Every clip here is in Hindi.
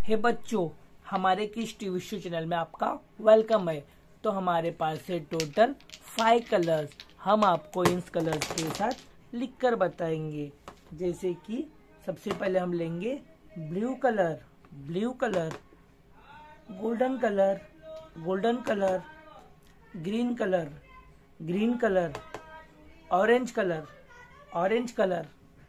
हे बच्चों, हमारे किस टीवी शो चैनल में आपका वेलकम है। तो हमारे पास है टोटल 5 कलर्स। हम आपको इन कलर्स के साथ लिखकर बताएंगे। जैसे कि सबसे पहले हम लेंगे blue colour, golden colour, green colour, orange colour,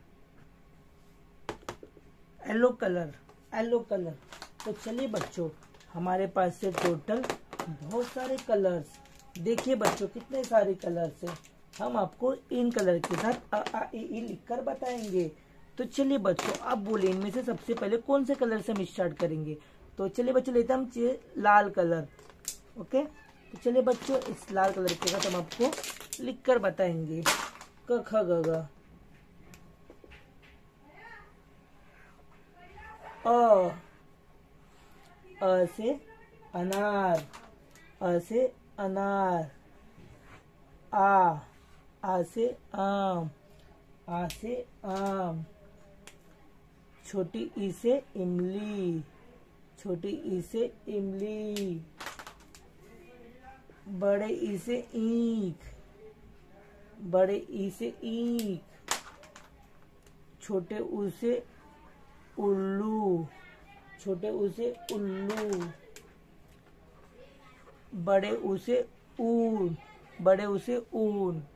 yellow colour. तो चलिए बच्चों, हमारे पास से टोटल बहुत सारे कलर्स। देखिए बच्चों, कितने सारे कलर्स हैं। हम आपको इन कलर के साथ अ आ इ ई लिखकर बताएंगे। तो चलिए बच्चों, अब बोले इनमें से सबसे पहले कौन से कलर से हम स्टार्ट करेंगे। तो चलिए बच्चों, लेते हम लाल कलर। ओके, तो चलिए बच्चों, इस लाल कलर के साथ हम आपको लिखकर बताएंगे। क ख ग घ, अ से अनार, आ से आम, छोटी ई से इमली, बड़े ई से ईख, छोटे ऊ से उल्लू, बड़े ऊ से ऊन,